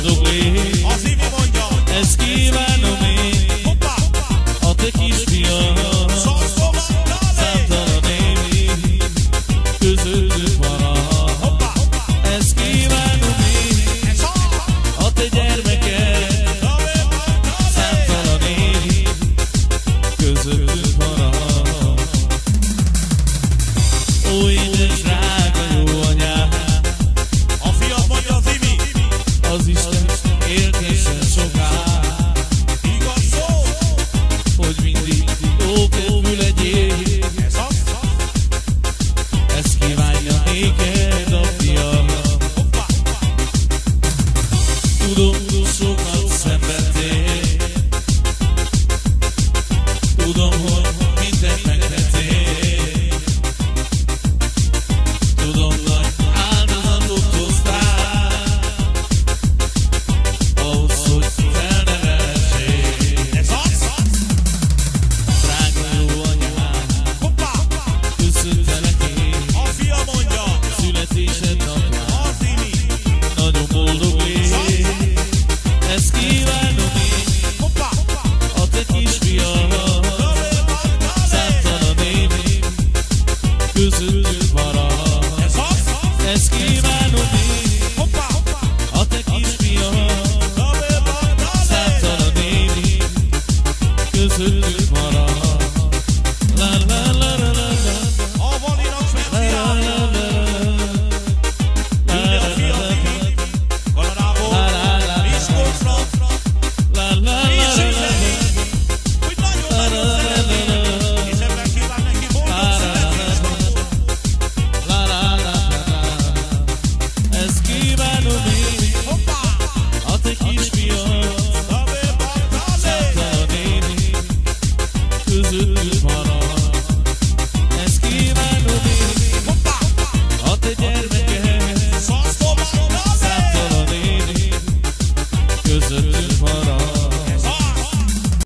boldog légy. Az Imi mondja. Ezt kívánom én, Hoppá. a te kisfiam. Számtalan év közöttük van. Hoppá. Ezt kívánom én, a te gyermeked. Számtalan év közöttük van. Ó, édes drága jó anyám, A fiat mondja az Imi. az Isten éltessen soká, Igaz szó. hogy mindig jó kedvű legyél. Ez az. Ezt kívánja néked a fiam. Hoppá. Tudom, sokan